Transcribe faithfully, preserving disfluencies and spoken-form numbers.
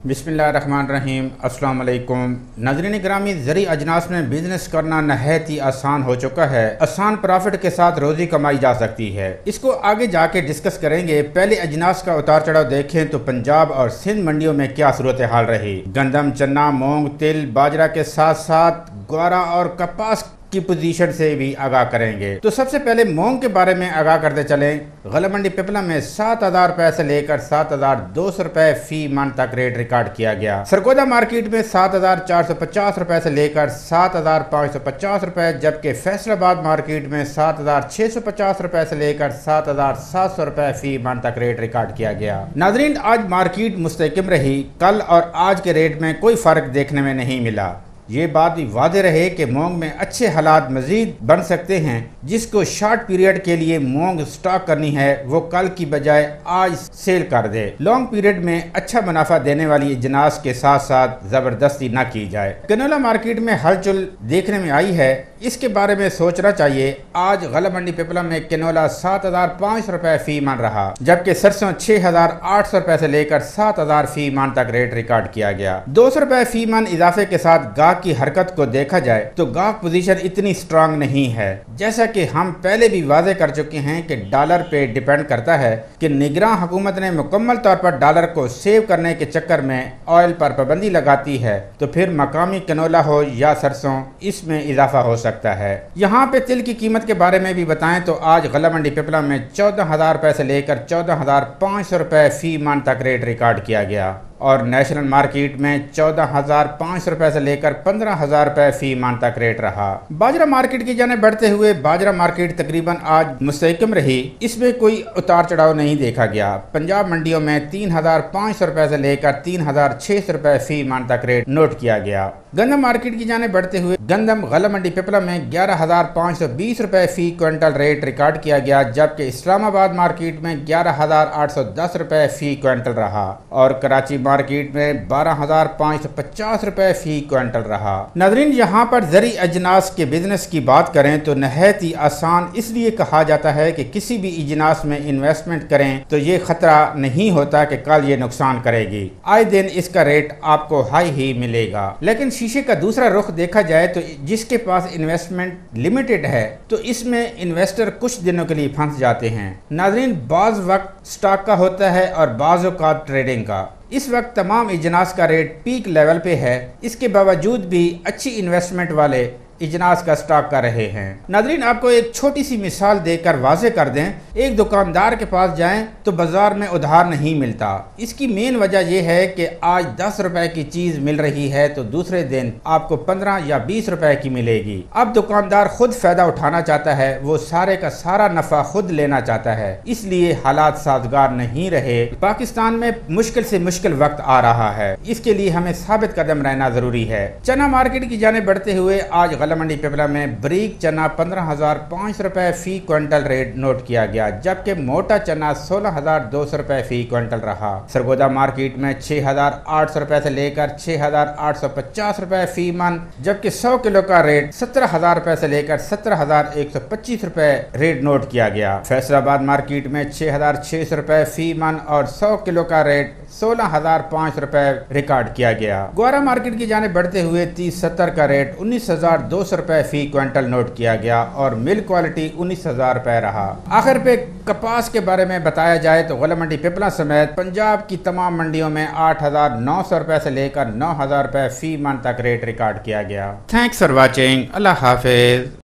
बिस्मिल्लाहिर्रहमानिर्रहीम। अस्सलाम वालेकुम नाज़रीन ग्रामी, ज़री अजनास में बिजनेस करना नहायत ही आसान हो चुका है। आसान प्रॉफिट के साथ रोजी कमाई जा सकती है। इसको आगे जाके डिस्कस करेंगे। पहले अजनास का उतार चढ़ाव देखें तो पंजाब और सिंध मंडियों में क्या सूरत हाल रही। गंदम, चना, मूंग, तिल, बाजरा के साथ साथ ग्वारा और कपास की पोजीशन से भी आगाह करेंगे। तो सबसे पहले मूंग के बारे में आगाह करते चलें। गला मंडी पिपला में सात हजार रुपए से लेकर सात हजार दो सौ रुपए फी मन तक रेट रिकॉर्ड किया गया। सरगोदा मार्केट में सात हजार चार सौ पचास रुपए से लेकर सात हजार पाँच सौ पचास रुपए, जबकि फैसलाबाद मार्केट में सात हजार छह सौ पचास रुपए से लेकर सात हजार सात सौ रुपए फी मन तक रेट रिकॉर्ड किया गया। नाजरीन, आज मार्केट मुस्तकिम रही। कल और आज के रेट में कोई फर्क देखने में नहीं मिला। ये बात भी वादे रहे कि मूंग में अच्छे हालात मजीद बन सकते हैं। जिसको शॉर्ट पीरियड के लिए मूंग स्टॉक करनी है वो कल की बजाय आज सेल कर दे। लॉन्ग पीरियड में अच्छा मुनाफा देने वाली अजनास के साथ साथ जबरदस्ती न की जाए। कैनोला मार्केट में हलचल देखने में आई है, इसके बारे में सोचना चाहिए। आज गला मंडी पिपला में कैनोला सात हजार पाँच सौ रुपए फी मन रहा, जबकि सरसों छह हजार आठ सौ रुपए से लेकर सात हजार फी मन तक रेट रिकॉर्ड किया गया। दो सौ रुपए फी मन इजाफे के साथ गाहक की हरकत को देखा जाए तो गाहक पोजीशन इतनी स्ट्रांग नहीं है। जैसा कि हम पहले भी वादे कर चुके हैं कि डॉलर पे डिपेंड करता है कि निगरान हुकूमत ने मुकम्मल तौर पर डॉलर को सेव करने के चक्कर में ऑयल पर पाबंदी लगाती है, तो फिर मकामी कैनोला हो या सरसों, इसमें इजाफा हो सकता है। यहाँ पे तिल की कीमत के बारे में भी बताएं तो आज गला मंडी पिपला में चौदह हजार रुपए से लेकर चौदह हजार पाँच सौ रुपए फी मन तक रेट रिकॉर्ड किया गया और नेशनल मार्केट में चौदह हजार पाँच सौ रुपए से लेकर पंद्रह हजार रुपए फी मन तक रेट रहा। बाजरा मार्केट की जाने बढ़ते हुए बाजरा मार्केट तकरीबन आज मुस्तहकम रही। इसमें कोई उतार चढ़ाव नहीं देखा गया। पंजाब मंडियों में तीन हजार पाँच सौ रुपए से लेकर तीन हजार छह सौ रुपए फी मन तक रेट नोट किया गया। गंदम मार्केट की जाने बढ़ते हुए गंदम गला मंडी पिपला में ग्यारह हजार पाँच सौ बीस रुपए फी क्विंटल रेट रिकॉर्ड किया गया, जबकि इस्लामाबाद मार्केट में ग्यारह हजार आठ सौ दस रुपए फी क्विंटल रहा और कराची मार्केट में बारह हजार पाँच सौ पचास रुपए फी क्विंटल रहा। नाजरीन, यहाँ पर ज़री अजनास के बिजनेस की बात करें तो नहायत ही आसान इसलिए कहा जाता है कि किसी भी अजनास में इन्वेस्टमेंट करें तो ये खतरा नहीं होता कि कल ये नुकसान करेगी। आए दिन इसका रेट आपको हाई ही मिलेगा। लेकिन शीशे का दूसरा रुख देखा जाए तो जिसके पास इन्वेस्टमेंट लिमिटेड है तो इसमें इन्वेस्टर कुछ दिनों के लिए फंस जाते हैं। नाजरीन, बाज वक्त स्टॉक का होता है और बाज़ औक़ात ट्रेडिंग का। इस वक्त तमाम इजनास का रेट पीक लेवल पे है। इसके बावजूद भी अच्छी इन्वेस्टमेंट वाले इजनास का स्टॉक कर रहे हैं। नाजरीन, आपको एक छोटी सी मिसाल देकर वाजे कर दें। एक दुकानदार के पास जाएं तो बाजार में उधार नहीं मिलता। इसकी मेन वजह यह है कि आज दस रुपए की चीज मिल रही है तो दूसरे दिन आपको पंद्रह या बीस रुपए की मिलेगी। अब दुकानदार खुद फायदा उठाना चाहता है, वो सारे का सारा नफा खुद लेना चाहता है, इसलिए हालात साजगार नहीं रहे। पाकिस्तान में मुश्किल से मुश्किल वक्त आ रहा है। इसके लिए हमें साबित कदम रहना जरूरी है। चना मार्केट की जाने बढ़ते हुए आज गला मंडी पिपला में बारीक चना पंद्रह हजार पाँच सौ रुपए फी क्विंटल रेट नोट किया गया, जबकि मोटा चना सोलह हजार दो सौ रुपए फी क्विंटल रहा। सरगोदा मार्केट में छह हजार आठ सौ रुपए से लेकर छह हजार आठ सौ पचास रुपए फी मन, जबकि सौ किलो का रेट सत्रह हजार रुपए से लेकर सत्रह हजार एक सौ पच्चीस रुपए रेट नोट किया गया। फैसलाबाद मार्केट में छह हजार छह सौ रुपए फी मन और सौ किलो का रेट सोलह हजार पाँच सौ रुपए रिकॉर्ड किया गया। ग्वारा मार्केट की जाने बढ़ते हुए तीस सत्तर का रेट उन्नीस हजार दो सौ रुपए फी क्विंटल नोट किया गया और मिल क्वालिटी उन्नीस हजार रुपए रहा। आखिर पे कपास के बारे में बताया जाए तो गला मंडी पिपला समेत पंजाब की तमाम मंडियों में आठ हजार नौ सौ रुपए से लेकर नौ हजार रुपए फी मन तक रेट रिकॉर्ड किया गया। Thanks for watching. अल्लाह हाफिज।